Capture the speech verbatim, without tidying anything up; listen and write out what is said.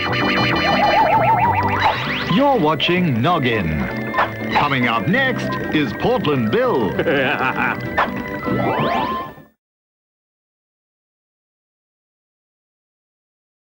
You're watching Noggin. Coming up next is Portland Bill.